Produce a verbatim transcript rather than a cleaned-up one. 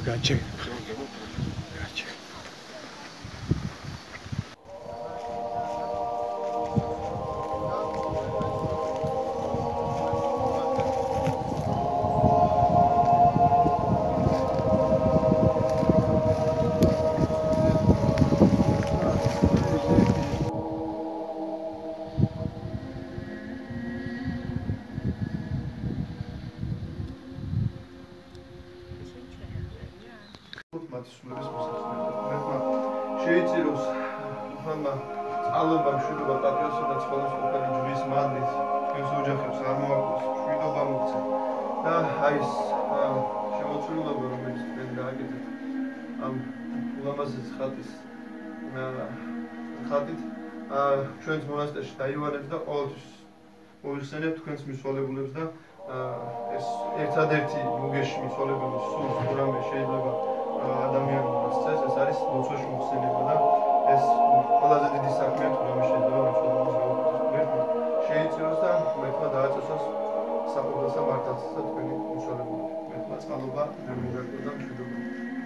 გაჩე. გაჩე. შეიწიროს ხანმა წყალობა, მშვიდობა, პატრიოტიზმი და ცხოვრების ყოფილი ჯვრის მადლის ჩვენს ოჯახებს არ მოაქვს მშვიდობა მოგცა და აი ეს შემოწირულობა რომელიც თქვენ გააკეთეთ ამ ულამაზეს ხატის ხატით ჩვენს მონასტერში დაივარებს და ყოველთვის მოიხსენებთ თქვენს მისვალებულებს და ეს ერთადერთი მუგეში მისვალებული სულს თუ რამე შეიძლება ადამიანს წეს ეს არის ლოცვაში მოხსენება და ეს ყველაზე დიდი საქმეა თუ რამე შეიძლება მისვალებულს გაუქმდეს. შეიწიროს და მეთქმა დააწესოს საყოველთაო მართლაც და თქვენი მისვალებულები. მეთქმა წყალობა, მემუღებლობა და მშვიდობა.